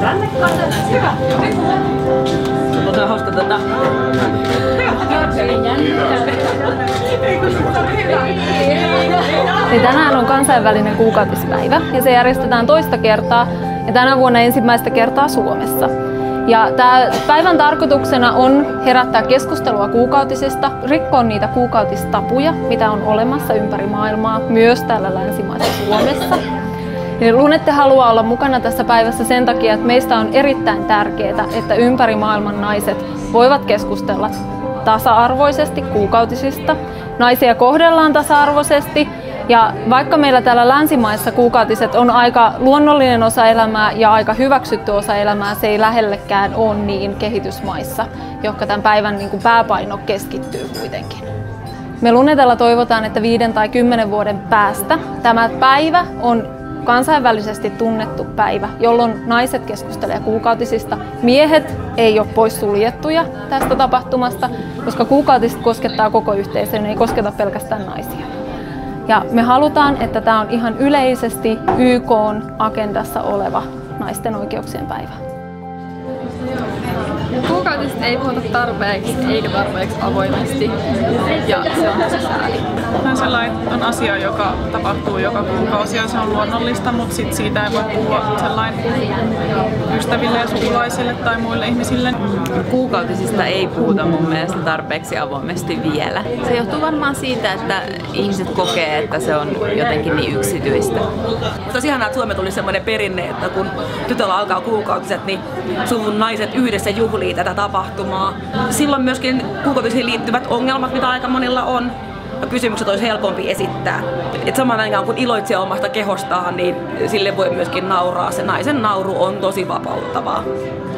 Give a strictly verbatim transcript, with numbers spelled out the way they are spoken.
Hyvä. On hauska tätä. Eli tänään on kansainvälinen kuukautispäivä ja se järjestetään toista kertaa ja tänä vuonna ensimmäistä kertaa Suomessa. Ja tämän päivän tarkoituksena on herättää keskustelua kuukautisista, rikkoa niitä kuukautistapuja, mitä on olemassa ympäri maailmaa, myös täällä länsimaissa Suomessa. Ja Lunette haluaa olla mukana tässä päivässä sen takia, että meistä on erittäin tärkeää, että ympäri maailman naiset voivat keskustella tasa-arvoisesti kuukautisista. Naisia kohdellaan tasa-arvoisesti. Ja vaikka meillä täällä länsimaissa kuukautiset on aika luonnollinen osa elämää ja aika hyväksytty osa elämää, se ei lähellekään ole niin kehitysmaissa, jotka tämän päivän niin kuin pääpaino keskittyy kuitenkin. Me Lunetella toivotaan, että viiden tai kymmenen vuoden päästä tämä päivä on kansainvälisesti tunnettu päivä, jolloin naiset keskustelevat kuukautisista. Miehet ei ole poissuljettuja tästä tapahtumasta, koska kuukautiset koskettaa koko yhteisöä, ne ei kosketa pelkästään naisia. Ja me halutaan, että tämä on ihan yleisesti Y K:n agendassa oleva naisten oikeuksien päivä. Kuukautisista ei puhuta tarpeeksi eikä tarpeeksi avoimesti ja se on tosi sääli. On sellainen on asia, joka tapahtuu joka kuukausi ja se on luonnollista, mutta sit siitä ei voi puhua sellainen ystäville ja sukulaisille tai muille ihmisille. Kuukautisista ei puhuta mun mielestä tarpeeksi avoimesti vielä. Se johtuu varmaan siitä, että ihmiset kokee, että se on jotenkin niin yksityistä. Tosi ihanaa, että Suomeen tuli semmoinen perinne, että kun tytöllä alkaa kuukautiset, niin suvun naiset yhdessä juhlii tätä tapahtumaa. Silloin myöskin kuukautisiin liittyvät ongelmat, mitä aika monilla on, ja kysymykset olisi helpompi esittää. Et samaan aikaan kun iloitsee omasta kehostaan, niin sille voi myöskin nauraa. Se naisen nauru on tosi vapauttavaa.